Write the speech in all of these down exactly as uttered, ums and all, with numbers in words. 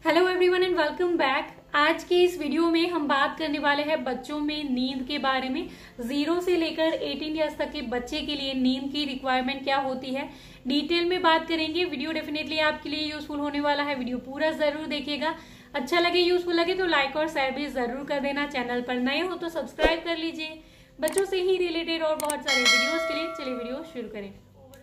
Hello everyone and welcome back. आज के इस वीडियो में हम बात करने वाले हैं बच्चों में नींद के बारे में। जीरो से लेकर अठारह इयर्स तक के बच्चे के लिए नींद की रिक्वायरमेंट क्या होती है, डिटेल में बात करेंगे। वीडियो डेफिनेटली आपके लिए यूजफुल होने वाला है, वीडियो पूरा जरूर देखिएगा। अच्छा लगे, यूजफुल लगे तो लाइक और शेयर भी जरूर कर देना। चैनल पर नए हो तो सब्सक्राइब कर लीजिए बच्चों से ही रिलेटेड और बहुत सारे वीडियोज के लिए। चलिए वीडियो शुरू करें।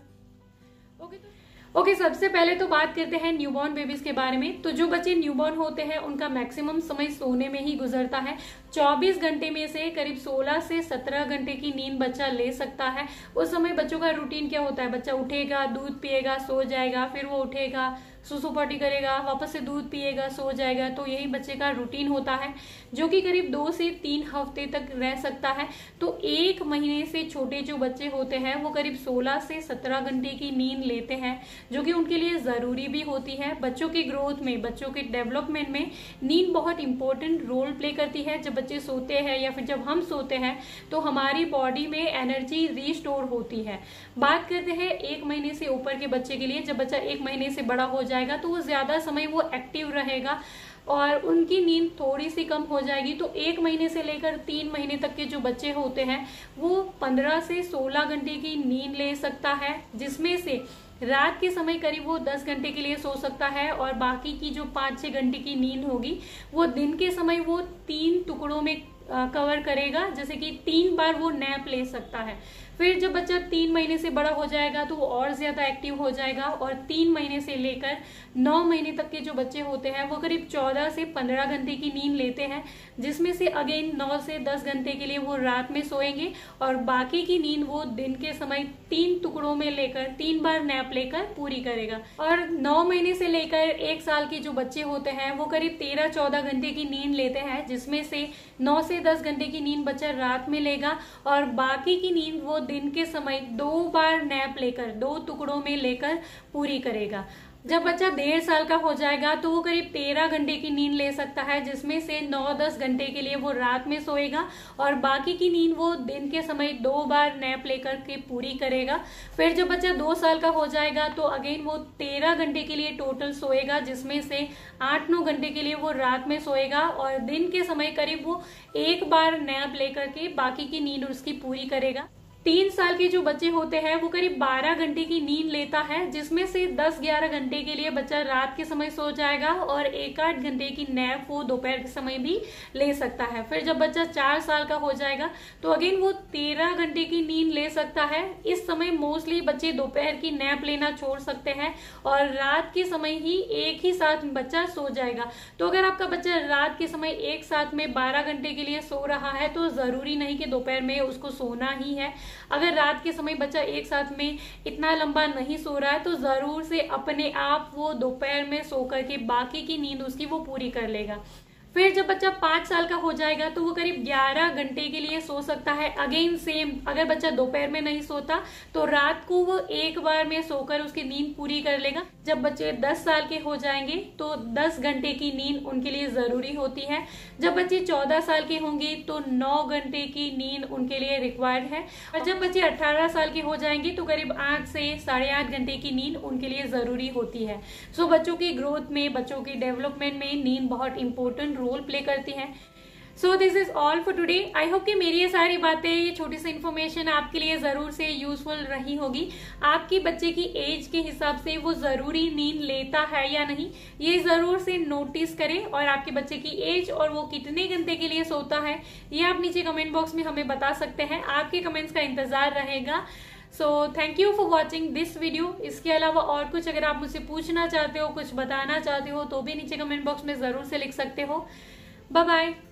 ओके तो ओके okay, सबसे पहले तो बात करते हैं न्यूबॉर्न बेबीज के बारे में। तो जो बच्चे न्यूबॉर्न होते हैं उनका मैक्सिमम समय सोने में ही गुजरता है। चौबीस घंटे में से करीब सोलह से सत्रह घंटे की नींद बच्चा ले सकता है। उस समय बच्चों का रूटीन क्या होता है, बच्चा उठेगा, दूध पिएगा, सो जाएगा, फिर वो उठेगा, सुसु पॉटी करेगा, वापस से दूध पिएगा, सो जाएगा। तो यही बच्चे का रूटीन होता है जो कि करीब दो से तीन हफ्ते तक रह सकता है। तो एक महीने से छोटे जो बच्चे होते हैं वो करीब सोलह से सत्रह घंटे की नींद लेते हैं, जो कि उनके लिए जरूरी भी होती है। बच्चों के ग्रोथ में, बच्चों के डेवलपमेंट में नींद बहुत इंपॉर्टेंट रोल प्ले करती है। जब बच्चे सोते हैं या फिर जब हम सोते हैं तो हमारी बॉडी में एनर्जी रीस्टोर होती है। बात करते हैं एक महीने से ऊपर के बच्चे के लिए। जब बच्चा एक महीने से बड़ा हो जाएगा तो वो ज्यादा समय वो एक्टिव रहेगा और उनकी नींद थोड़ी सी कम हो जाएगी। तो एक महीने से लेकर तीन महीने तक के जो बच्चे होते हैं वो पंद्रह से सोलह घंटे की नींद ले सकता है, जिसमें से रात के समय करीब वो दस घंटे के लिए सो सकता है और बाकी की जो पाँच छह घंटे की नींद होगी वो दिन के समय वो तीन टुकड़ों में कवर करेगा, जैसे कि तीन बार वो नैप ले सकता है। फिर जब बच्चा तीन महीने से बड़ा हो जाएगा तो वो और ज्यादा एक्टिव हो जाएगा और तीन महीने से लेकर नौ महीने तक के जो बच्चे होते हैं वो करीब चौदह से पंद्रह घंटे की नींद लेते हैं, जिसमें से अगेन नौ से दस घंटे के लिए वो रात में सोएंगे और बाकी की नींद वो दिन के समय तीन टुकड़ों में लेकर तीन बार नैप लेकर पूरी करेगा। और नौ महीने से लेकर एक साल के जो बच्चे होते हैं वो करीब तेरह चौदह घंटे की नींद लेते हैं, जिसमें से नौ से दस घंटे की नींद बच्चा रात में लेगा और बाकी की नींद वो दिन के समय दो बार नैप लेकर दो टुकड़ों में लेकर पूरी करेगा। जब बच्चा डेढ़ साल का हो जाएगा तो वो करीब तेरह घंटे की नींद ले सकता है, जिसमें से नौ दस घंटे के लिए वो रात में सोएगा और बाकी की नींद वो दिन के समय दो बार नैप लेकर के पूरी करेगा। फिर जब बच्चा दो साल का हो जाएगा तो अगेन वो तेरह घंटे के लिए टोटल सोएगा, जिसमें से आठ नौ घंटे के लिए वो रात में सोएगा और दिन के समय करीब वो एक बार नैप लेकर के बाकी की नींद उसकी पूरी करेगा। तीन साल के जो बच्चे होते हैं वो करीब बारह घंटे की नींद लेता है, जिसमें से दस ग्यारह घंटे के लिए बच्चा रात के समय सो जाएगा और एक आठ घंटे की नैप वो दोपहर के समय भी ले सकता है। फिर जब बच्चा चार साल का हो जाएगा तो अगेन वो तेरह घंटे की नींद ले सकता है। इस समय मोस्टली बच्चे दोपहर की नैप लेना छोड़ सकते हैं और रात के समय ही एक ही साथ बच्चा सो जाएगा। तो अगर आपका बच्चा रात के समय एक साथ में बारह घंटे के लिए सो रहा है तो जरूरी नहीं कि दोपहर में उसको सोना ही है। अगर रात के समय बच्चा एक साथ में इतना लंबा नहीं सो रहा है तो जरूर से अपने आप वो दोपहर में सो करके बाकी की नींद उसकी वो पूरी कर लेगा। फिर जब बच्चा पांच साल का हो जाएगा तो वो करीब ग्यारह घंटे के लिए सो सकता है। अगेन सेम, अगर बच्चा दोपहर में नहीं सोता तो रात को वो एक बार में सोकर उसकी नींद पूरी कर लेगा। जब बच्चे दस साल के हो जाएंगे तो दस घंटे की नींद उनके लिए जरूरी होती है। जब बच्चे चौदह साल के होंगे तो नौ घंटे की नींद उनके लिए रिक्वायर्ड है और जब बच्चे अठारह साल के हो जाएंगे तो करीब आठ से साढ़े आठ घंटे की नींद उनके लिए जरूरी होती है। सो बच्चों की ग्रोथ में, बच्चों की डेवलपमेंट में नींद बहुत इंपॉर्टेंट रोल प्ले करती है। So this is all for today. I hope कि मेरी ये सारी बातें, ये छोटी सी इन्फॉर्मेशन आपके लिए जरूर से यूजफुल रही होगी। आपकी बच्चे की एज के हिसाब से वो जरूरी नींद लेता है या नहीं, ये जरूर से नोटिस करें और आपके बच्चे की एज और वो कितने घंटे के लिए सोता है ये आप नीचे कमेंट बॉक्स में हमें बता सकते हैं। आपके कमेंट्स का इंतजार रहेगा। So thank you for watching this video. इसके अलावा और कुछ अगर आप मुझसे पूछना चाहते हो, कुछ बताना चाहते हो तो भी नीचे कमेंट बॉक्स में जरूर से लिख सकते हो। Bye bye.